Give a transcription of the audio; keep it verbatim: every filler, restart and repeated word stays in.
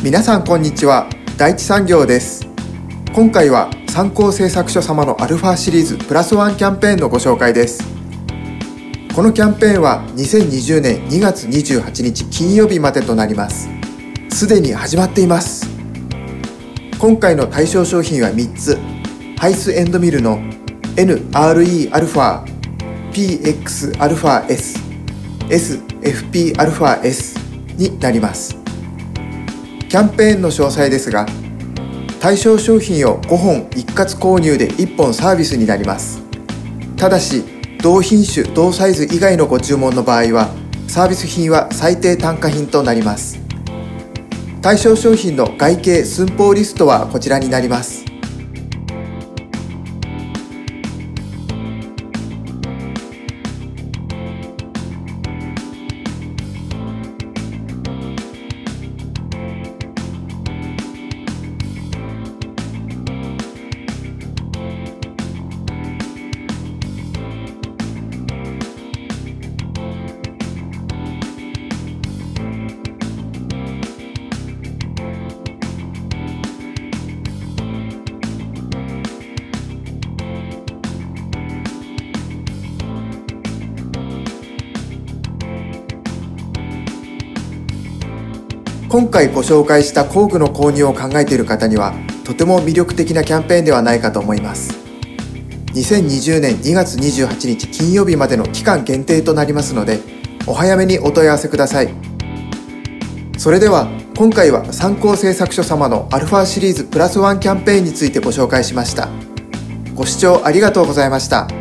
皆さんこんにちは、第一産業です。今回は参考製作所様のアルファシリーズプラスワンキャンペーンのご紹介です。このキャンペーンはにせんにじゅうねんにがつにじゅうはちにち金曜日までとなります。すでに始まっています。今回の対象商品はみっつ、ハイスエンドミルの エヌアールイー アルファ、ピーエックス アルファ S、エスエフピー アルファ S になります。キャンペーンの詳細ですが、対象商品をごほん一括購入でいっぽんサービスになります。ただし、同品種同サイズ以外のご注文の場合は、サービス品は最低単価品となります。対象商品の外形寸法リストはこちらになります。今回ご紹介した工具の購入を考えている方にはとても魅力的なキャンペーンではないかと思います。にせんにじゅうねんにがつにじゅうはちにち金曜日までの期間限定となりますので、お早めにお問い合わせください。それでは今回は参考製作所様のアルファシリーズプラスワンキャンペーンについてご紹介しました。ご視聴ありがとうございました。